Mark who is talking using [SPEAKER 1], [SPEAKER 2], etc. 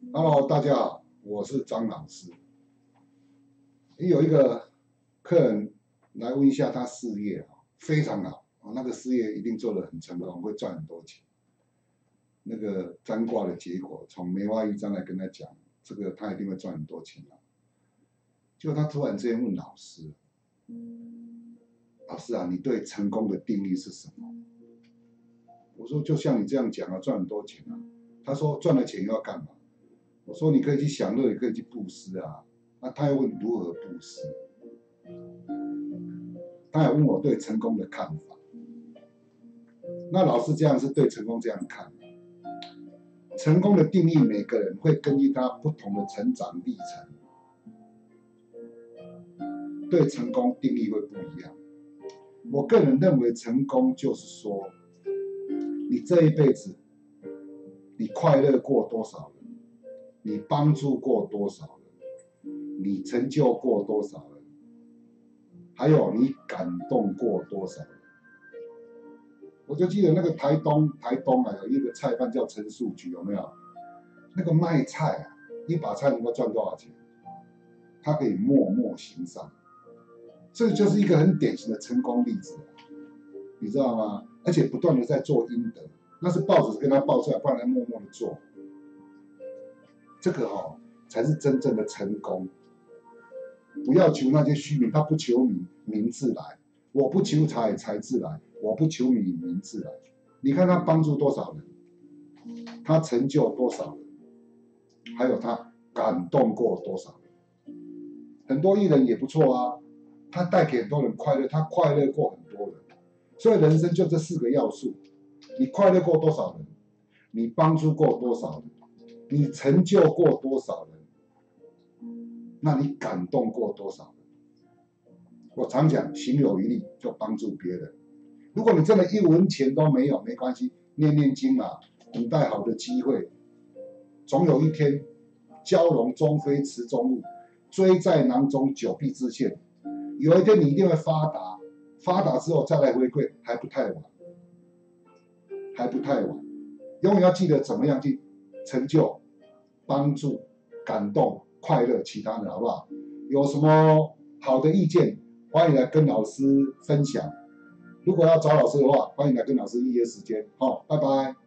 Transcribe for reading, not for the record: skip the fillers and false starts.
[SPEAKER 1] Hello，大家好，我是张老师。有一个客人来问一下他事业非常好那个事业一定做得很成功，会赚很多钱。那个占卦的结果，从梅花一张来跟他讲，这个他一定会赚很多钱结果他突然之间问老师：“老师啊，你对成功的定义是什么？”我说：“就像你这样讲赚很多钱他说：“赚了钱要干嘛？”我说：“你可以去享乐，也可以去布施啊。”那他又问如何布施，他还问我对成功的看法。那老师这样是对成功这样看，成功的定义每个人会根据他不同的成长历程，对成功定义会不一样。我个人认为成功就是说，你这一辈子，你快乐过多少人，你帮助过多少人，你成就过多少人，还有你感动过多少人。我就记得那个台东有一个菜贩叫陈树菊，有没有？那个卖菜一把菜能够赚多少钱？他可以默默行善，这就是一个很典型的成功例子，你知道吗？而且不断的在做阴德，那是报纸跟他报出来，不然他默默的做。这个才是真正的成功。不要求那些虚名，他不求名字来，我不求财自来，我不求名字来。你看他帮助多少人，他成就多少人，还有他感动过多少人。很多艺人也不错他带给很多人快乐，他快乐过很多人。所以人生就这4个要素：你快乐过多少人，你帮助过多少人，你成就过多少人，那你感动过多少人？我常讲，行有余力就帮助别人。如果你真的1文钱都没有，没关系，念念经等待好的机会，总有一天，蛟龙终飞池中物，追在囊中，久必自现。有一天你一定会发达，发达之后再来回馈，还不太晚，还不太晚。永远要记得怎么样去成就、帮助、感动、快乐其他人，好不好？有什么好的意见，欢迎来跟老师分享。如果要找老师的话，欢迎来跟老师预约时间。好，拜拜。